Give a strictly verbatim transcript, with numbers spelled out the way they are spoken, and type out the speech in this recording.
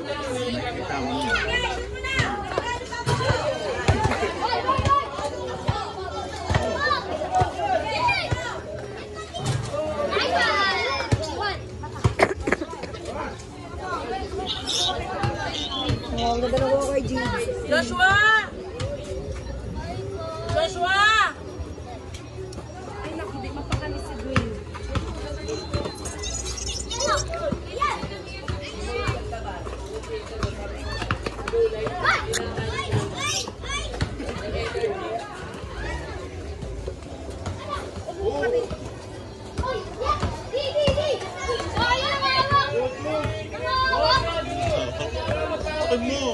Ang ganda na ko kay G. Joshua! Joshua! Ay, naku, di mapakali si Dwayne. Mo.